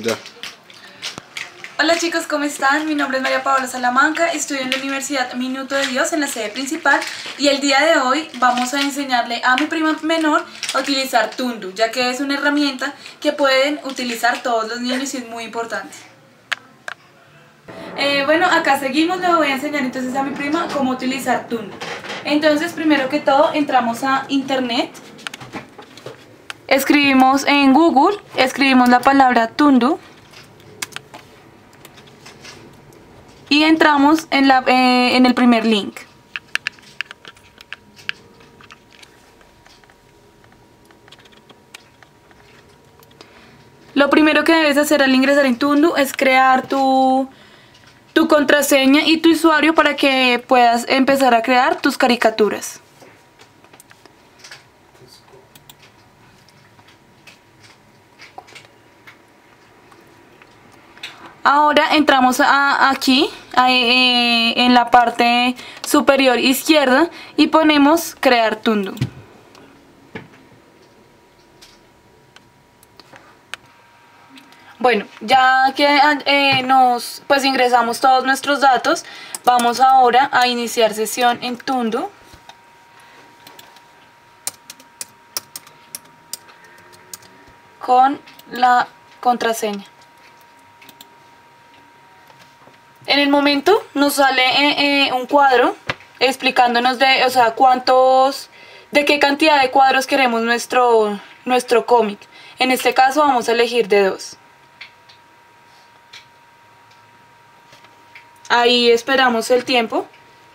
Ya. Hola chicos, ¿cómo están? Mi nombre es María Paola Salamanca, estudio en la Universidad Minuto de Dios en la sede principal y el día de hoy vamos a enseñarle a mi prima menor a utilizar Tundu, ya que es una herramienta que pueden utilizar todos los niños y es muy importante. Bueno, acá seguimos, le voy a enseñar entonces a mi prima cómo utilizar Tundu. Entonces, primero que todo, entramos a internet, escribimos en Google, escribimos la palabra Tundu y entramos en el primer link. Lo primero que debes hacer al ingresar en Tundu es crear tu contraseña y tu usuario para que puedas empezar a crear tus caricaturas. Ahora entramos aquí, en la parte superior izquierda y ponemos crear Tundu. Bueno, ya que pues ingresamos todos nuestros datos, vamos ahora a iniciar sesión en Tundu. Con la contraseña. En el momento nos sale un cuadro explicándonos de qué cantidad de cuadros queremos nuestro cómic. En este caso vamos a elegir de 2. Ahí esperamos el tiempo.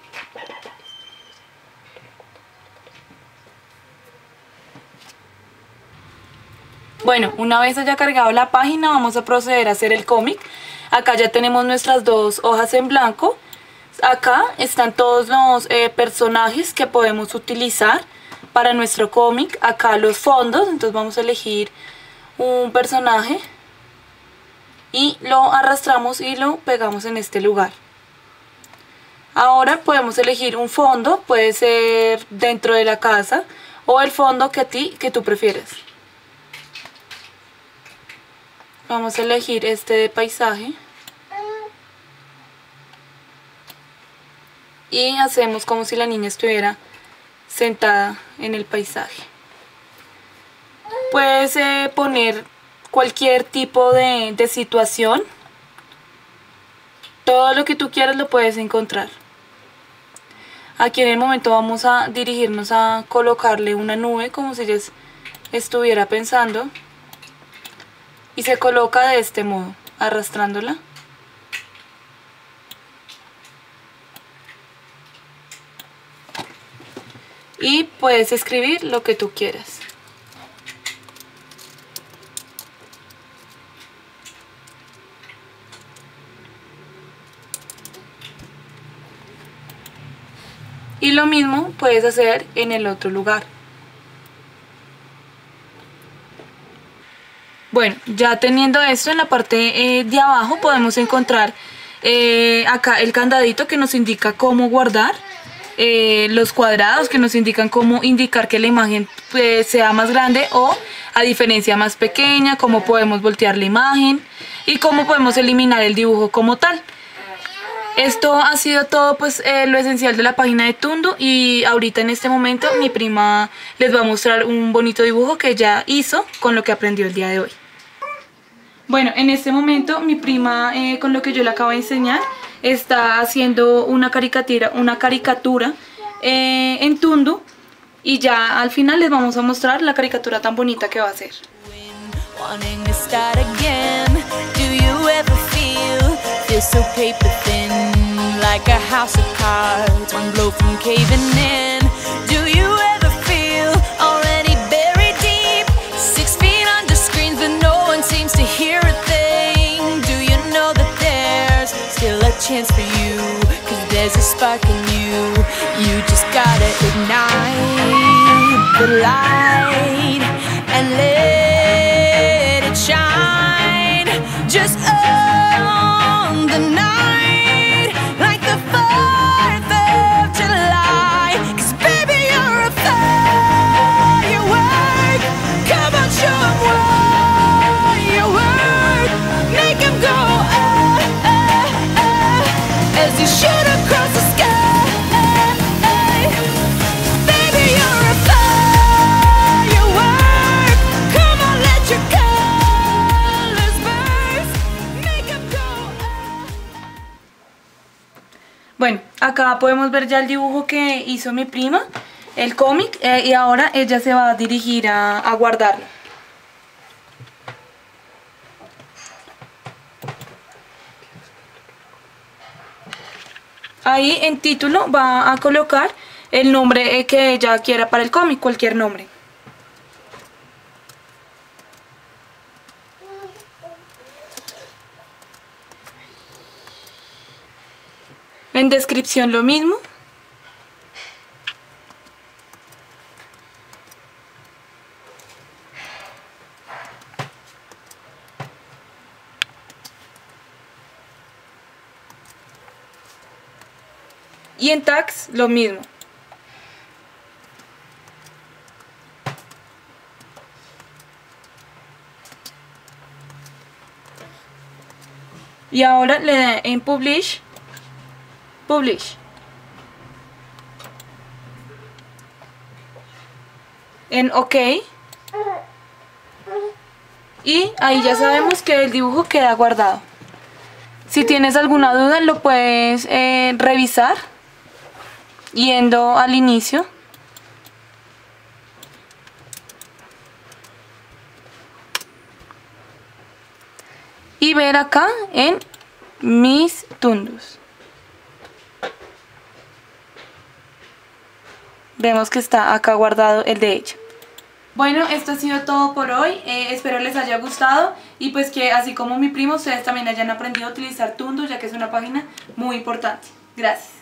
Bueno, una vez haya cargado la página vamos a proceder a hacer el cómic. Acá ya tenemos nuestras 2 hojas en blanco. Acá están todos los personajes que podemos utilizar para nuestro cómic. Acá los fondos, entonces vamos a elegir un personaje y lo arrastramos y lo pegamos en este lugar. Ahora podemos elegir un fondo, puede ser dentro de la casa o el fondo que tú prefieras. Vamos a elegir este de paisaje. Y hacemos como si la niña estuviera sentada en el paisaje. Puedes poner cualquier tipo de situación. Todo lo que tú quieras lo puedes encontrar. Aquí en el momento vamos a dirigirnos a colocarle una nube como si ella estuviera pensando. Y se coloca de este modo, arrastrándola. Y puedes escribir lo que tú quieras. Y lo mismo puedes hacer en el otro lugar. Bueno, ya teniendo esto en la parte de abajo podemos encontrar acá el candadito que nos indica cómo guardar, los cuadrados que nos indican cómo indicar que la imagen sea más grande o a diferencia más pequeña, cómo podemos voltear la imagen y cómo podemos eliminar el dibujo como tal. Esto ha sido todo pues lo esencial de la página de Tundu y ahorita en este momento mi prima les va a mostrar un bonito dibujo que ella hizo con lo que aprendió el día de hoy. Bueno, en este momento mi prima con lo que yo le acabo de enseñar está haciendo una caricatura en Tundu y ya al final les vamos a mostrar la caricatura tan bonita que va a hacer. So paper thin, like a house of cards, one blow from caving in. Do you ever feel already buried deep, 6 feet under screens but no one seems to hear a thing? Do you know that there's still a chance for you, 'cause there's a spark in you. You just gotta ignite the light and let it shine. Just on the night, like the 4th of July. 'Cause baby, you're a firework. Come on, show 'em what you're worth. Bueno, acá podemos ver ya el dibujo que hizo mi prima, el cómic, y ahora ella se va a dirigir a guardarlo. Ahí en título va a colocar el nombre que ella quiera para el cómic, cualquier nombre. En descripción lo mismo. Y en tags lo mismo. Y ahora le da en Publish. En OK. Y ahí ya sabemos que el dibujo queda guardado. Si tienes alguna duda lo puedes revisar yendo al inicio. Y ver acá en Mis Tundus. Vemos que está acá guardado el de ella. Bueno, esto ha sido todo por hoy. Espero les haya gustado y pues que así como mi primo ustedes también hayan aprendido a utilizar Tundus, ya que es una página muy importante. Gracias.